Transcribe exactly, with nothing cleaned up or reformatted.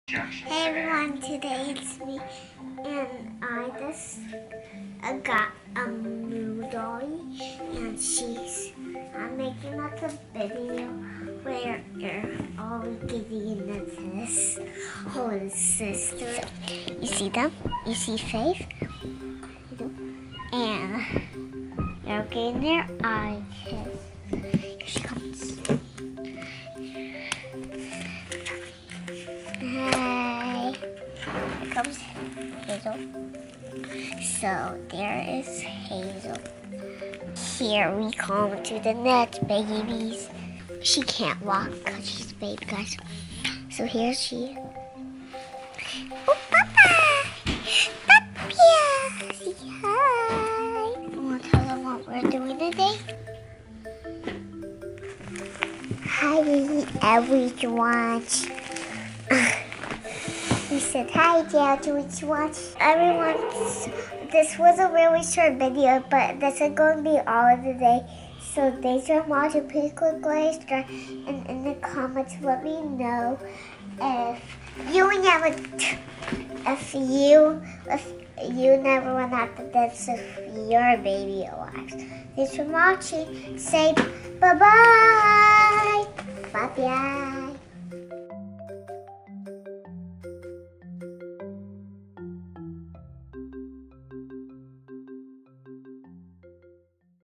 Hey everyone, today it's me, and I just uh, got a moo dolly, and she's I'm making up a video where uh, all we can in this whole sister. You see them? You see Faith? And they're getting their eye kiss. Here she comes. Hi. Here comes Hazel. So there is Hazel. Here we come to the next babies. She can't walk because she's a baby, guys. So here she. Oh, Papa! Papa! Say hi. I want to tell them what we're doing today. Hi, everyone. He said, hi, Dad, do what you want? Everyone, this was a really short video, but this is going to be all of the day. So thanks for watching. Please click like, subscribe, and in the comments, let me know if you never, if you, if you never went out to dance with your baby alive. Thanks for watching. Say bye-bye. Bye-bye.